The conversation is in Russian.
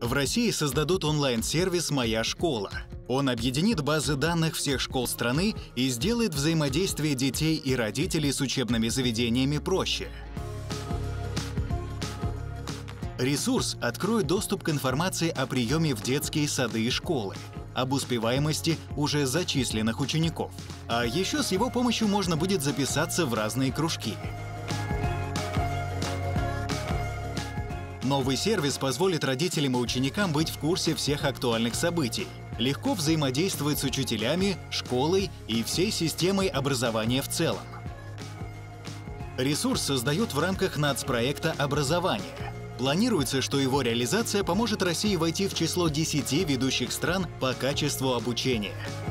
В России создадут онлайн-сервис «Моя школа». Он объединит базы данных всех школ страны и сделает взаимодействие детей и родителей с учебными заведениями проще. Ресурс откроет доступ к информации о приеме в детские сады и школы, об успеваемости уже зачисленных учеников. А еще с его помощью можно будет записаться в разные кружки. Новый сервис позволит родителям и ученикам быть в курсе всех актуальных событий, легко взаимодействовать с учителями, школой и всей системой образования в целом. Ресурс создают в рамках нацпроекта «Образование». Планируется, что его реализация поможет России войти в число 10 ведущих стран по качеству обучения.